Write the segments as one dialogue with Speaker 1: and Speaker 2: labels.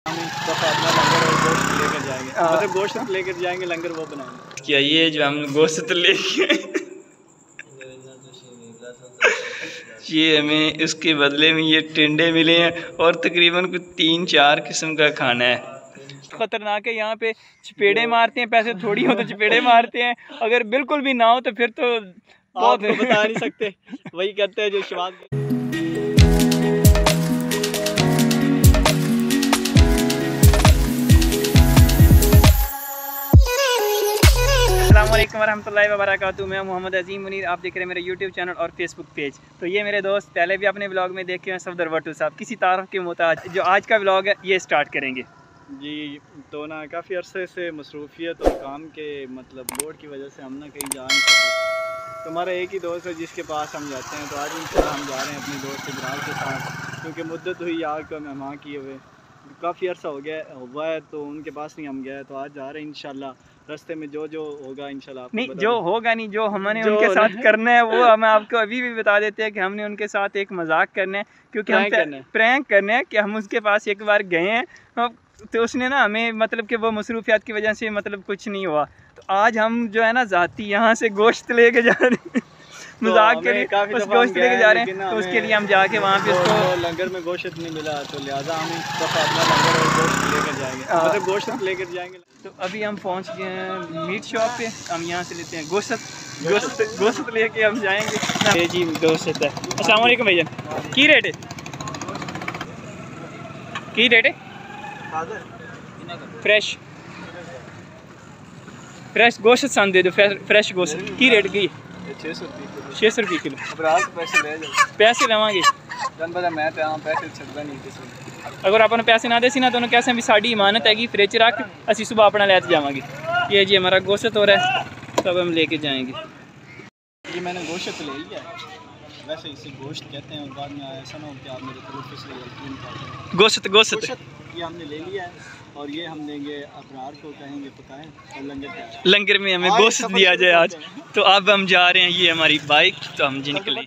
Speaker 1: अपना लंगर और गोश्त लेकर जाएंगे, मतलब गोश्त लेकर जाएंगे, लंगर वो बनाएंगे।
Speaker 2: क्या ये जो हम गोश्त लेके ये हमें उसके बदले में ये टिंडे मिले हैं और तकरीबन कुछ 3-4 किस्म का खाना है। खतरनाक है, यहाँ पे चपेड़े मारते हैं, पैसे थोड़ी हो तो चपेड़े मारते हैं, अगर बिल्कुल भी ना हो तो फिर तो बहुत
Speaker 1: बता नहीं सकते। वही कहते हैं जो शवाद।
Speaker 2: अस्सलामुअलैकुम वरहमतुल्लाहि वबरकातुहू। मैं मोहम्मद अजीम मुनीर, आप देख रहे हैं मेरा यूट्यूब चैनल और फेसबुक पेज। तो ये मेरे दोस्त पहले भी अपने ब्लॉग में देखे हैं, सफदर भट्टू साहब, किसी तारफ के मुताज जो आज का ब्लॉग है ये स्टार्ट करेंगे।
Speaker 1: जी तो ना काफ़ी अरसे से मसरूफियत और काम के मतलब लोड की वजह से हम ना कहीं जा नहीं सकते। तो हमारा एक ही दोस्त है जिसके पास हम जाते हैं। तो आज इंशाल्लाह हम जा रहे हैं अपने दोस्त इब्रार के साथ, क्योंकि मुद्दत हुई आग का मेहमान किए हुए, काफ़ी अर्सा हो गया हुआ है, तो उनके पास नहीं हम गए। तो आज जा रहे हैं इंशाल्लाह। रास्ते में जो जो होगा इंशाल्लाह
Speaker 2: नहीं, जो होगा नहीं, जो हमने उनके साथ करना है वो हम आपको अभी भी बता देते हैं कि हमने उनके साथ एक मजाक करना है, क्योंकि हम प्रैंक करना है कि हम उसके पास एक बार गए हैं तो उसने ना हमें मतलब कि वो मसरूफियात की वजह से मतलब कुछ नहीं हुआ। तो आज हम जो है ना ज़ाती यहाँ से गोश्त लेके जा रहे हैं मजाक के लिए, बस गोश्त लेके जा रहे हैं। तो उसके लिए हम जाके वहाँ पे उसको
Speaker 1: लंगर में गोश्त नहीं मिला, तो लिहाजा हम अपना लंगर और गोश्त लेकर जाएंगे, मतलब गोश्त लेकर जाएंगे।
Speaker 2: तो अभी हम पहुँच गए हैं मीट शॉप पे, हम यहाँ से लेते हैं गोश्त लेके हम जाएंगे। जी गोश्त है। अस्सलाम वालेकुम भैया, की रेट है? की रेट है? फ्रेश गोश्त सान दे दो, फ्रेश गोश्त की रेट की? 600 रुपये किलो। पैसे लवांगे अगर आपने पैसे ना दे सी ना तो कैसे भी साड़ी इमानत हैगी, फ्रिज रख असी सुबह अपना लैते जावांगे। ये जी हमारा गोश्त हो रहा है, तब हम लेके जाएंगे।
Speaker 1: ये मैंने गोश्त ले लिया है, वैसे इसे गोश्त कहते हैं, और बाद में ऐसा ना हो कि आप मेरे तलफ़ से
Speaker 2: गोश्त
Speaker 1: ये हमने ले लिया है, और ये हम देंगे अबरार को, कहेंगे पकाएं और
Speaker 2: लंगर में हमें गोश्त दिया जाए आज। तो अब हम जा रहे हैं, ये हमारी बाइक, तो हम जी निकले।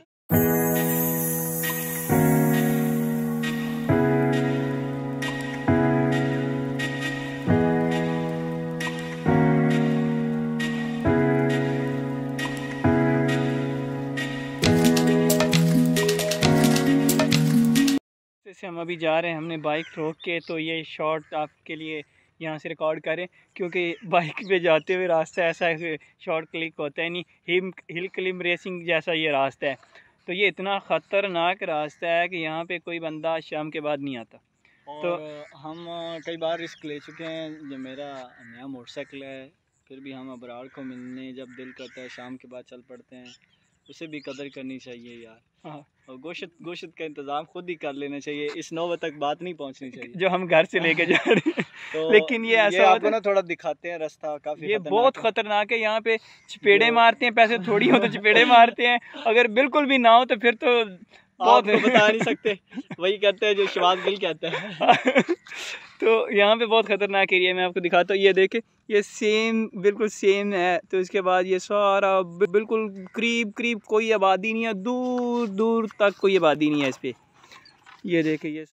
Speaker 2: से हम अभी जा रहे हैं, हमने बाइक रोक के, तो ये शॉर्ट आपके लिए यहाँ से रिकॉर्ड करें, क्योंकि बाइक पे जाते हुए रास्ता ऐसा शॉर्ट क्लिक होता है नहीं, हिल क्लिम रेसिंग जैसा ये रास्ता है। तो ये इतना ख़तरनाक रास्ता है कि यहाँ पे कोई बंदा शाम के बाद नहीं आता।
Speaker 1: तो हम कई बार रिस्क ले चुके हैं। जो मेरा नया मोटरसाइकिल है, फिर भी हम अबरार को मिलने जब दिल करता है शाम के बाद चल पड़ते हैं। उसे भी कदर करनी चाहिए यार। हाँ, और गोश्त का इंतज़ाम खुद ही कर लेना चाहिए, इस नौबत तक बात नहीं पहुंचनी चाहिए
Speaker 2: जो हम घर से लेके जा रहे हैं। तो लेकिन ये ऐसा
Speaker 1: आपको ना थोड़ा दिखाते हैं रास्ता, काफ़ी
Speaker 2: ये बहुत ख़तरनाक है। यहाँ पे चपेड़े मारते हैं, पैसे थोड़ी हो तो चपेड़े मारते हैं, अगर बिल्कुल भी ना हो तो फिर तो बहुत
Speaker 1: बता नहीं सकते। वही कहते हैं जो शवाद गिल कहते हैं।
Speaker 2: तो यहाँ पे बहुत ख़तरनाक एरिया, मैं आपको दिखाता हूँ। ये देखे, ये बिल्कुल सेम है। तो इसके बाद ये सारा बिल्कुल करीब कोई आबादी नहीं है, दूर दूर तक कोई आबादी नहीं है इस पे। ये देखे, ये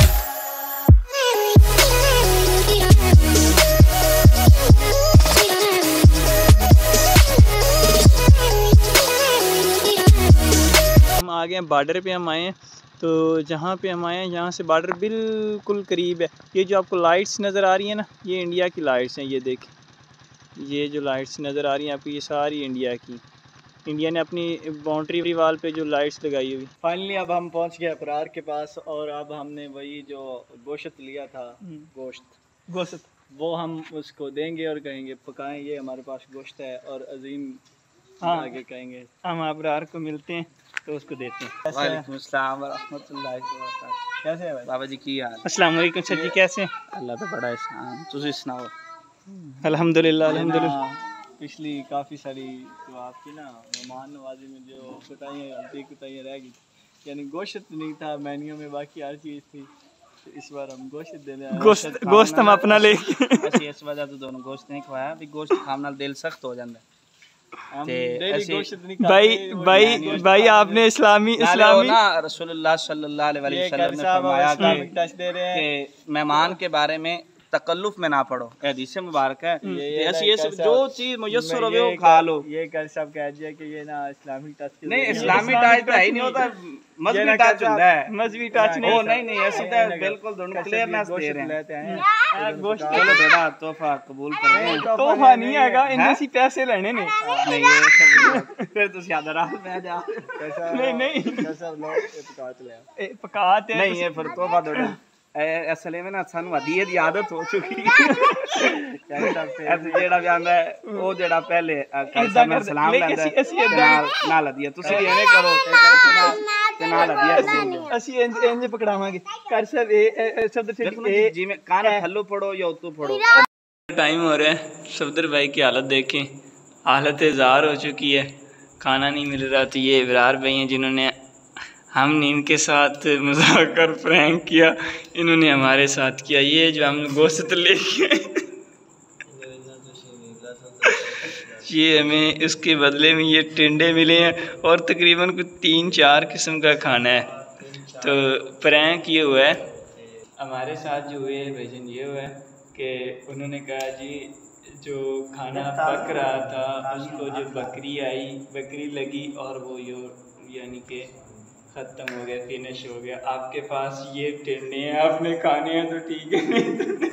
Speaker 2: हम आ गए हैं बॉर्डर पे, हम आए हैं। तो जहाँ पे हम आए हैं यहाँ से बॉर्डर बिल्कुल करीब है। ये जो आपको लाइट्स नज़र आ रही है ना, ये इंडिया की लाइट्स हैं। ये देखें, ये जो लाइट्स नज़र आ रही हैं आपको, ये सारी इंडिया की। इंडिया ने अपनी बाउंड्री वाल पे जो लाइट्स लगाई हुई।
Speaker 1: फाइनली अब हम पहुँच गए अबरार के पास, और अब हमने वही जो गोश्त लिया था, गोश्त वो हम उसको देंगे और कहेंगे पकाएं। ये हमारे पास गोश्त है, और अजीम आगे कहेंगे
Speaker 2: हम अबरार को मिलते हैं तो उसको देते हैं।
Speaker 1: वालेकुम अस्सलाम व रहमतुल्लाहि व बरकातहू। कैसे है भाई? बाबा जी की हाल?
Speaker 2: अस्सलाम वालेकुम सर जी, कैसे हैं?
Speaker 1: अल्लाह तो बड़ा एहसान, तुझे सुनाओ।
Speaker 2: अल्हम्दुलिल्लाह।
Speaker 1: पिछली काफ़ी सारी जो आपकी ना मेहमान नवाजी में जो कुताइयाँ रह गई, यानी गोश्त नहीं था मेन्यू में, बाकी हर चीज़ थी। तो इस बार हम गोश्त देने आए।
Speaker 2: गोश्त हम अपना लेके
Speaker 1: इस वजह तो दोनों गोश्त नहीं खवाया, गोश्त खाने दिल सख्त हो जाता है।
Speaker 2: भाई आपने इस्लामी
Speaker 3: ना रसूलुल्लाह सल्लल्लाहु अलैहि वसल्लम ने फरमाया कि मेहमान के बारे में तकल्लुफ में ना पड़ो, हदीस मुबारक है। ये सब जो चीज मुयस्सर हो वो खा लो।
Speaker 1: ये कर सब कह दिया कि ये ना इस्लामिक टच
Speaker 3: नहीं, इस्लामिक टच तो है ही नहीं होता, मजहबी टच होता है।
Speaker 2: मजहबी टच नहीं
Speaker 3: ऐसे तो बिल्कुल दोनों क्लियरनेस दे रहे हैं। चलो थोड़ा तोहफा कबूल कर लें।
Speaker 2: तोहफा नहीं आएगा, इनसे सी पैसे लेने ने।
Speaker 3: नहीं ये फिर तो ज्यादा रात में जा।
Speaker 2: नहीं
Speaker 1: कैसा लोग पकात ले
Speaker 2: पकात है
Speaker 3: नहीं, ये फिर तोहफा दो असले में ना सानू हदीए दी आदत हो चुकी ऐसे जेड़ा भी आंदा है वो जेड़ा पहले कैसा में सलाम लेंदा है नाल हदीए तुसी एने करो ते नाल हदीए
Speaker 2: ਅਸੀਂ ਇੰਜ ਪਕੜਾਵਾਂਗੇ ਕਰ ਸਰ ਇਹ ਸਫਦਰ
Speaker 3: ये जिਵੇਂ कान थल्लो पड़ो या उतू पड़ो।
Speaker 2: टाइम हो रहा है, सफदर भाई की हालत देखें, हालत ज़ार हो चुकी है, खाना नहीं मिल रहा। तो ये इब्रार भाई हैं जिन्होंने हमने इनके साथ मजाक कर प्रैंक किया, इन्होंने हमारे साथ किया। ये जो हम गोश्त लेके ये हमें इसके बदले में ये टिंडे मिले हैं और तकरीबन कुछ 3-4 किस्म का खाना है। तो प्रैंक ये हुआ है हमारे साथ जो हुए भजन ये हुआ है कि उन्होंने कहा जी जो खाना पक रहा था उसको जो बकरी आई, बकरी लगी और वो यानी कि ख़त्म हो गया, फिनिश हो गया। आपके पास ये टिंडे हैं, आपने खाने हैं तो ठीक है, नहीं तो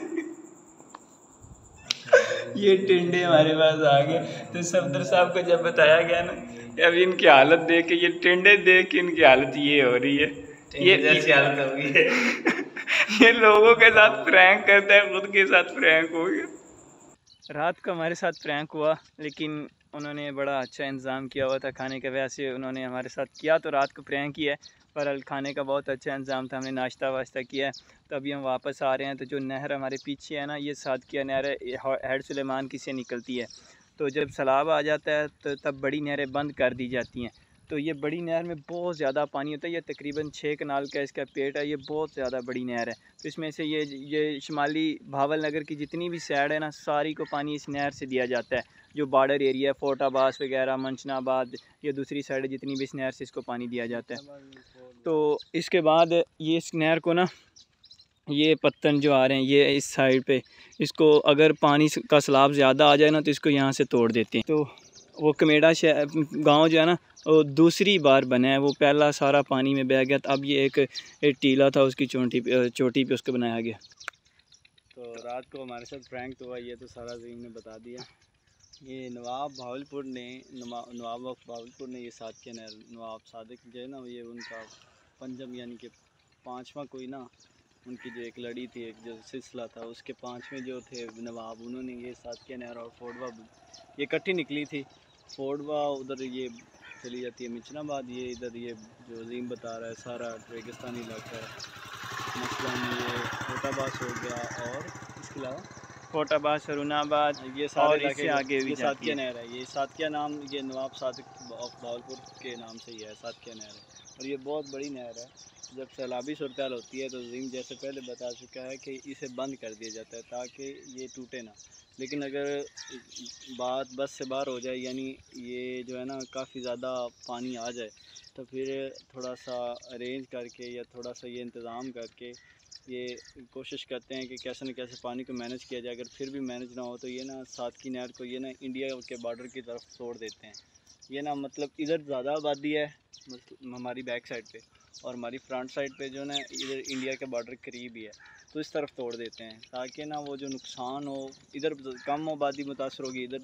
Speaker 2: ये टिंडे हमारे पास आ गए। तो सफदर साहब को जब बताया गया ना अब इनकी हालत देख के, ये टिंडे देख के इनकी हालत ये हो रही है, ये जैसी हालत हो गई है ये लोगों के साथ प्रैंक करता है, खुद के साथ प्रैंक हो गया। रात को हमारे साथ प्रैंक हुआ, लेकिन उन्होंने बड़ा अच्छा इंतज़ाम किया हुआ था खाने का। वैसे उन्होंने हमारे साथ किया तो रात को प्रैंक ही है, पर खाने का बहुत अच्छा इंतज़ाम था, हमने नाश्ता वाश्ता किया है। तो अभी हम वापस आ रहे हैं। तो जो नहर हमारे पीछे है ना, ये सादकिया नहर है, हेड सुलेमान की से निकलती है। तो जब सैलाब आ जाता है तो तब बड़ी नहरें बंद कर दी जाती हैं। तो ये बड़ी नहर में बहुत ज़्यादा पानी होता है, ये तकरीबन 6 कनाल का इसका पेट है, ये बहुत ज़्यादा बड़ी नहर है। तो इसमें से ये शुमाली भावल नगर की जितनी भी साइड है ना, सारी को पानी इस नहर से दिया जाता है। जो बॉर्डर एरिया है, फोर्ट अब्बास वगैरह, मंशनाबाद, ये दूसरी साइड जितनी भी इस नहर से इसको पानी दिया जाता है। तो इसके बाद ये इस नहर को ना, ये पत्तन जो आ रहे हैं ये इस साइड पे, इसको अगर पानी का सैलाब ज़्यादा आ जाए ना तो इसको यहाँ से तोड़ देते हैं। तो वो कमेड़ा गांव जो है ना, वो दूसरी बार बना है, वो पहला सारा पानी में बह गया। तो अब ये एक टीला था, उसकी चोटी पे उसको बनाया गया। तो रात को हमारे साथ प्रैंक तो हुआ, ये तो सारा ज़मीन ने बता दिया। ये नवाब भावलपुर ने ये सादकिया नहर, नवाब सादिक जो है ना, ये उनका पंजम यानी कि 5वां कोई ना, उनकी जो एक लड़ी थी, एक जो सिलसिला था, उसके 5वें जो थे नवाब, उन्होंने ये सादकिया नहर और फोडवा ये इकट्ठी निकली थी। फोडवा उधर ये चली जाती है मिचनाबाद, ये इधर ये जो अजीम बता रहा है सारा रेगिस्तानी इलाका है। मसलन ये फोटाबास हो गया और इसके अलावा फोटाबास, सरूनाबाद, ये सारे इलाके आगे भी सादकिया नहर है। ये सादकिया नाम ये नवाब सादिक भावलपुर के नाम से ही है, सादकिया नहर है। और ये बहुत बड़ी नहर है। जब सैलाबी सूरत होती है तो ज़ीम जैसे पहले बता चुका है कि इसे बंद कर दिया जाता है ताकि ये टूटे ना। लेकिन अगर बात बस से बाहर हो जाए, यानी ये जो है ना काफ़ी ज़्यादा पानी आ जाए, तो फिर थोड़ा सा अरेंज करके या थोड़ा सा ये इंतज़ाम करके ये कोशिश करते हैं कि कैसे न कैसे पानी को मैनेज किया जाए। अगर फिर भी मैनेज ना हो तो ये ना सादकी नहर को ये ना इंडिया के बॉर्डर की तरफ छोड़ देते हैं। ये ना मतलब इधर ज़्यादा आबादी है हमारी बैक साइड पे, और हमारी फ्रंट साइड पे जो ना इधर इंडिया के बॉर्डर करीब ही है, तो इस तरफ तोड़ देते हैं ताकि ना वो जो नुकसान हो, इधर कम आबादी मुतासर होगी, इधर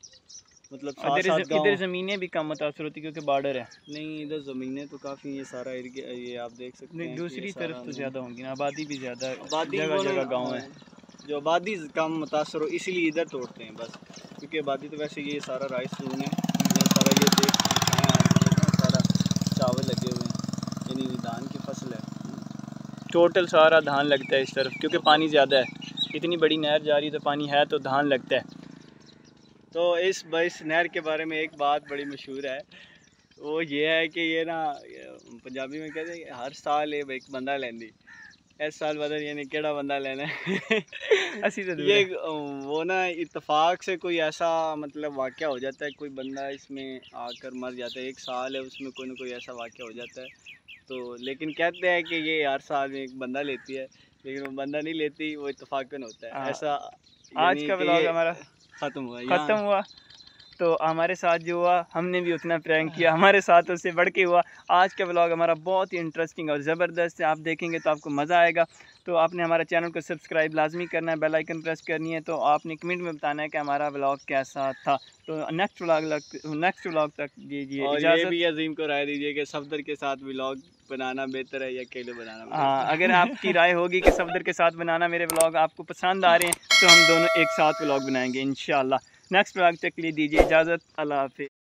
Speaker 2: मतलब इधर ज़मीनें भी कम मुतासर होती क्योंकि बॉर्डर है। नहीं, इधर ज़मीनें तो काफ़ी, ये सारा एरिया ये आप देख सकते हैं। दूसरी तरफ तो ज़्यादा होंगी ना, आबादी भी ज़्यादा, जगह जगह गाँव है, जो आबादी कम मुतासर हो इसीलिए इधर तोड़ते हैं बस। क्योंकि आबादी तो वैसे ये सारा राइस ज़ोन है, सारा ये देख सारा चावल लगे हुए हैं, यानी धान की फसल है, टोटल सारा धान लगता है इस तरफ क्योंकि पानी ज़्यादा है। इतनी बड़ी नहर जा रही है तो पानी है तो धान लगता है। तो इस नहर के बारे में एक बात बड़ी मशहूर है, वो ये है कि ये ना पंजाबी में कहते हैं हर साल ये एक बंदा लेंदी,
Speaker 1: इस साल पता नहीं केड़ा बंदा लेना है
Speaker 2: असी तो
Speaker 1: ये वो ना इत्तेफाक से कोई ऐसा मतलब वाक़या हो जाता है, कोई बंदा इसमें आकर मर जाता है, 1 साल है उसमें कोई ना कोई ऐसा वाक़या हो जाता है। तो लेकिन कहते हैं कि ये हर साल में एक बंदा लेती है, लेकिन वो बंदा नहीं लेती, वो इत्तेफाकन होता है ऐसा।
Speaker 2: आज का व्लॉग हमारा
Speaker 1: ख़त्म हुआ।
Speaker 2: तो हमारे साथ जो हुआ हमने भी उतना प्रैंक किया, हमारे साथ उससे बढ़ के हुआ। आज का व्लॉग हमारा बहुत ही इंटरेस्टिंग और ज़बरदस्त है, आप देखेंगे तो आपको मज़ा आएगा। तो आपने हमारे चैनल को सब्सक्राइब लाजमी करना है, बेल आइकन प्रेस करनी है। तो आपने कमेंट में बताना है कि हमारा व्लॉग कैसा था। तो नेक्स्ट व्लॉग तक दीजिए
Speaker 1: इजाज़त। ये भी अजीम को राय दीजिए कि सफदर के साथ व्लॉग बनाना बेहतर है या अकेले बनाना बेहतर है।
Speaker 2: हाँ, अगर आपकी राय होगी कि सफदर के साथ बनाना, मेरे व्लॉग आपको पसंद आ रहे हैं, तो हम दोनों एक साथ व्लॉग बनाएंगे इंशाल्लाह। नेक्स्ट व्लॉग तक के लिए दीजिए इजाज़त। अल्लाह हाफ़िज़।